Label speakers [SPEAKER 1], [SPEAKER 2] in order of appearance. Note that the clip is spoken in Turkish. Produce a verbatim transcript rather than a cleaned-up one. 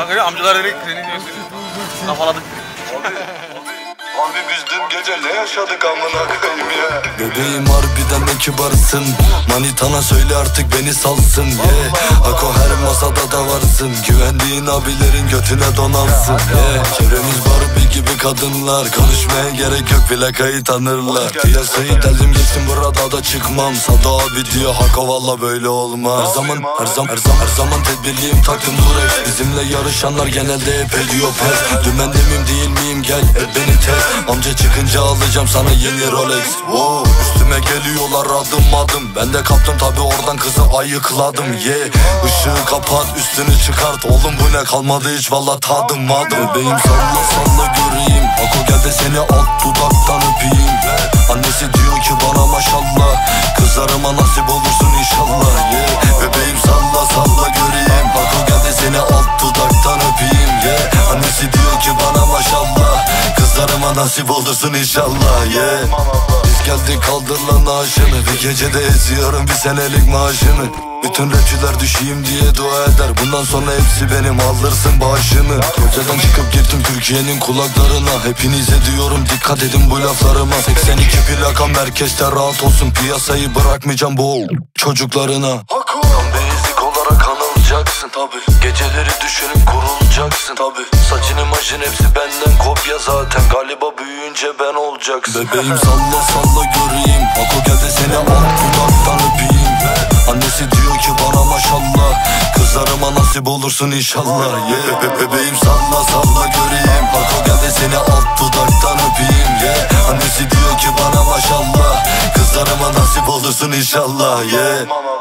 [SPEAKER 1] Kanka amcalar öyle seni kafaladık.
[SPEAKER 2] Abi biz dün gece ne yaşadık amına koyayım ya.
[SPEAKER 3] Bebeğim harbiden ne kibarsın. Manitana söyle artık beni salsın yeah. Ako her masada da varsın. Güvendiğin abilerin götüne donansın yeah. Çevremiz Barbie gibi kadınlar. Konuşmaya gerek yok plakayı tanırlar. Piyasayı deldim geçtim burada da çıkmam. Sada abi diyor Hako valla böyle olmaz. Her zaman her zaman her zaman her zaman tedbirliyim taktım Durex. Bizimle yarışanlar genelde hep ediyor pes. Dümende miyim değil miyim gel hep beni test. Amca çıkınca alacağım sana yeni Rolex wow. Üstüme geliyorlar adım adım. Ben de kaptım tabi oradan kızı ayıkladım yeah. Işığı kapat üstünü çıkart. Oğlum bu ne kalmadı hiç valla tadım adım. Bebeğim salla salla göreyim. Ako gel de seni alt dudaktan öpeyim yeah. Annesi diyor ki bana maşallah. Kızlarıma nasip olursun inşallah yeah. Bebeğim salla salla göreyim. Ako gel de seni alt dudaktan öpeyim yeah. Annesi diyor ki bana maşallah. Kızlarıma nasip olursun inşallah yeah. Biz geldik kaldır lan aşını. Bir gecede eziyorum bir senelik maaşını. Bütün rapçiler düşeyim diye dua eder. Bundan sonra hepsi benim alırsın başını. Geceden çıkıp girdim Türkiye'nin kulaklarına. Hepinize diyorum dikkat edin bu laflarıma. seksen iki plaka merkezde rahat olsun. Piyasayı bırakmayacağım bu çocuklarına. Tam basic olarak anılacaksın tabi. Geceleri düşünüp kurulacaksın tabi. Saçın imajın hepsi benden kopya zaten. Galiba büyüyünce ben olacaksın. Bebeğim salla salla göreyim. Ako gel de seni alt dudaktan öpeyim. Annesi diyor ki bana maşallah. Kızlarıma nasip olursun inşallah yeah. Be bebeğim salla salla göreyim. Ako gel de seni alt dudaktan öpeyim yeah. Annesi diyor ki bana maşallah. Kızlarıma nasip olursun inşallah yeah.